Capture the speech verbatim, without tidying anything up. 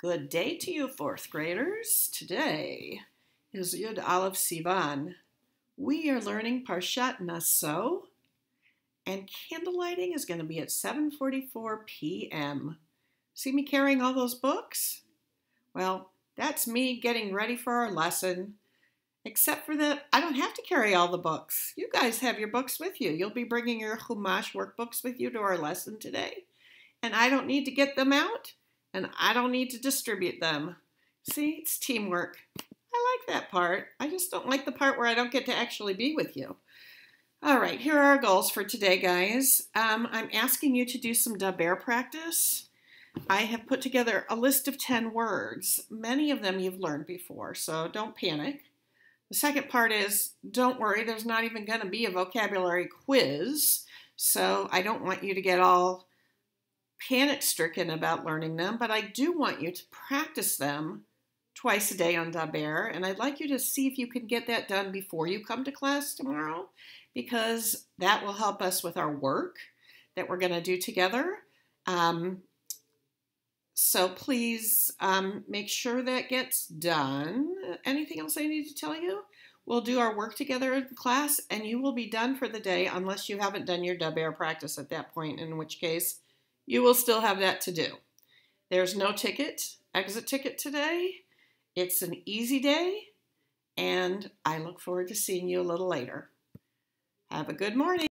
Good day to you, fourth graders. Today is Yud Aleph Sivan. We are learning Parshat Naso, and candle lighting is going to be at seven forty-four p m See me carrying all those books? Well, that's me getting ready for our lesson, except for that I don't have to carry all the books. You guys have your books with you. You'll be bringing your Chumash workbooks with you to our lesson today, and I don't need to get them out. And I don't need to distribute them. See, it's teamwork. I like that part. I just don't like the part where I don't get to actually be with you. All right, here are our goals for today, guys. Um, I'm asking you to do some Daber practice. I have put together a list of ten words. Many of them you've learned before, so don't panic. The second part is, don't worry, there's not even going to be a vocabulary quiz, so I don't want you to get all panic-stricken about learning them, but I do want you to practice them twice a day on Daber, and I'd like you to see if you can get that done before you come to class tomorrow, because that will help us with our work that we're going to do together. Um, so please um, make sure that gets done. Anything else I need to tell you? We'll do our work together in class, and you will be done for the day unless you haven't done your Daber practice at that point, in which case you will still have that to do. There's no ticket, exit ticket today. It's an easy day, and I look forward to seeing you a little later. Have a good morning.